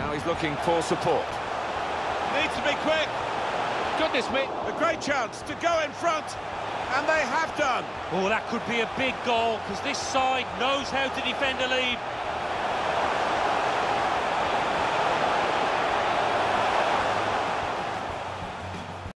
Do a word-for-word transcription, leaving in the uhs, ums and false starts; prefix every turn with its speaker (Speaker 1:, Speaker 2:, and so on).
Speaker 1: Now he's looking for support.
Speaker 2: Needs to be quick.
Speaker 3: Goodness me.
Speaker 2: A great chance to go in front, and they have done.
Speaker 3: Oh, that could be a big goal, because this side knows how to defend a lead.